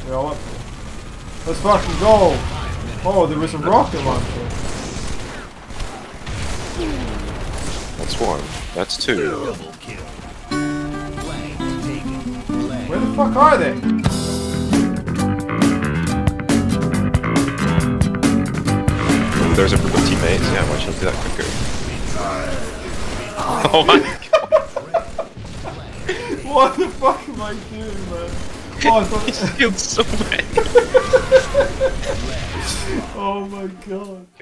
Yeah, what? Let's fucking go! Oh, there was a rocket launcher. That's one. That's two. Where the fuck are they? Ooh, there's a group of teammates. Yeah, why should I do that quicker? Oh my god. What the fuck am I doing, man? Oh, I thought He's killed so many. oh my god.